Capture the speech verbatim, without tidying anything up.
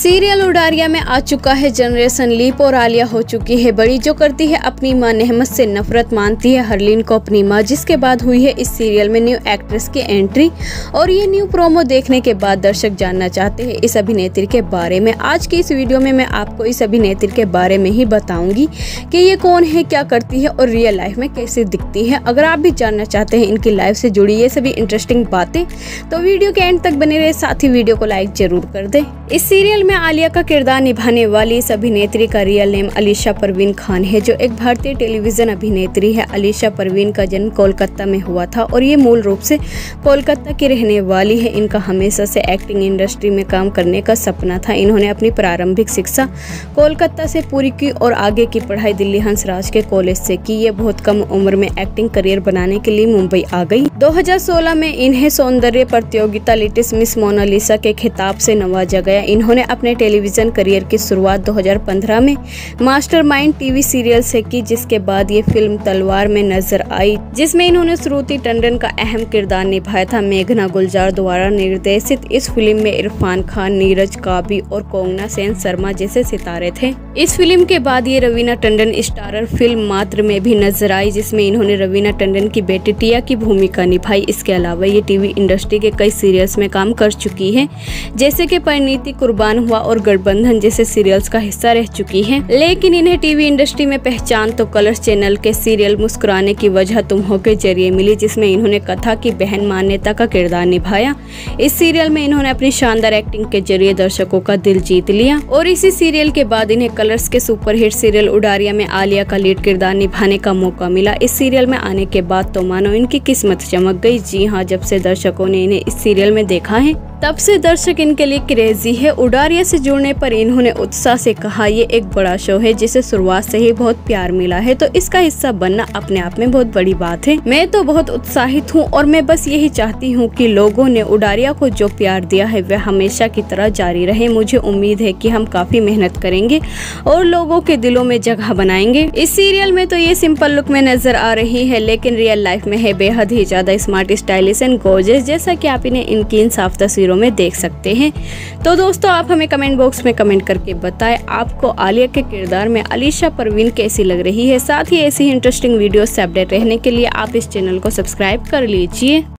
Serial Udaariyan में आ चुका है जनरेशन लीप और आलिया हो चुकी है बड़ी, जो करती है अपनी मां नेहमत से नफरत, मानती है हरलीन को अपनी मां, जिसके बाद हुई है इस सीरियल में न्यू एक्ट्रेस की एंट्री। और ये न्यू प्रोमो देखने के बाद दर्शक जानना चाहते हैं इस अभिनेत्री के बारे में। आज की इस वीडियो में मैं आपको इस अभिनेत्री के बारे में ही बताऊंगी कि ये कौन है, क्या करती है और रियल लाइफ में कैसे दिखती है। अगर आप भी जानना चाहते हैं इनकी लाइफ से जुड़ी ये सभी इंटरेस्टिंग बातें तो वीडियो के एंड तक बने रहे, साथ ही वीडियो को लाइक जरूर कर दें। इस सीरियल में आलिया का किरदार निभाने वाली इस अभिनेत्री का रियल नेम अलीशा परवीन खान है, जो एक भारतीय टेलीविजन अभिनेत्री है। अलीशा परवीन का जन्म कोलकाता में हुआ था और ये मूल रूप से कोलकाता की रहने वाली है। इनका हमेशा से एक्टिंग इंडस्ट्री में काम करने का सपना था। इन्होंने अपनी प्रारंभिक शिक्षा कोलकाता से पूरी की और आगे की पढ़ाई दिल्ली हंसराज के कॉलेज से की। ये बहुत कम उम्र में एक्टिंग करियर बनाने के लिए मुंबई आ गई। दो हज़ार सोलह में इन्हें सौंदर्य प्रतियोगिता लिटिल मिस मोनालिसा के खिताब से नवाजा गया। इन्होंने अपने टेलीविजन करियर की शुरुआत दो हज़ार पंद्रह में मास्टरमाइंड टीवी सीरियल से की, जिसके बाद ये फिल्म तलवार में नजर आई, जिसमें इन्होंने श्रुति टंडन का अहम किरदार निभाया था। मेघना गुलजार द्वारा निर्देशित इस फिल्म में इरफान खान, नीरज काबी और कोंगना सेन शर्मा जैसे सितारे थे। इस फिल्म के बाद ये रवीना टंडन स्टारर फिल्म मात्र में भी नजर आई, जिसमें इन्होंने रवीना टंडन की बेटी टिया की भूमिका निभाई। इसके अलावा ये टीवी इंडस्ट्री के कई सीरियल्स में काम कर चुकी है, जैसे कि परिणीति, कुर्बान हुआ और गठबंधन जैसे सीरियल्स का हिस्सा रह चुकी हैं। लेकिन इन्हें टीवी इंडस्ट्री में पहचान तो कलर्स चैनल के सीरियल मुस्कुराने की वजह तुम हो के जरिए मिली, जिसमें इन्होंने कथा की बहन मान्यता का किरदार निभाया। इस सीरियल में इन्होंने अपनी शानदार एक्टिंग के जरिए दर्शकों का दिल जीत लिया और इसी सीरियल के बाद इन्हें कलर्स के सुपरहिट सीरियल उडारिया में आलिया का लीड किरदार निभाने का मौका मिला। इस सीरियल में आने के बाद तो मानो इनकी किस्मत चमक गई। जी हाँ, जब से दर्शकों ने इन्हें इस सीरियल में देखा है तब से दर्शक इनके लिए क्रेजी है। उडारिया से जुड़ने पर इन्होंने उत्साह से कहा, ये एक बड़ा शो है जिसे शुरुआत से ही बहुत प्यार मिला है, तो इसका हिस्सा बनना अपने आप में बहुत बड़ी बात है। मैं तो बहुत उत्साहित हूँ और मैं बस यही चाहती हूँ कि लोगों ने उडारिया को जो प्यार दिया है वह हमेशा की तरह जारी रहे। मुझे उम्मीद है कि हम काफी मेहनत करेंगे और लोगों के दिलों में जगह बनाएंगे। इस सीरियल में तो ये सिंपल लुक में नजर आ रही है, लेकिन रियल लाइफ में है बेहद ही ज्यादा स्मार्ट, स्टाइलिश एंड गॉर्जियस, जैसा कि आप इन्हें इनकी इन साफ तस्वीरों में देख सकते हैं। तो दोस्तों, आप हमें कमेंट बॉक्स में कमेंट करके बताएं आपको आलिया के किरदार में अलीशा परवीन कैसी लग रही है। साथ ही ऐसी इंटरेस्टिंग वीडियोस से अपडेट रहने के लिए आप इस चैनल को सब्सक्राइब कर लीजिए।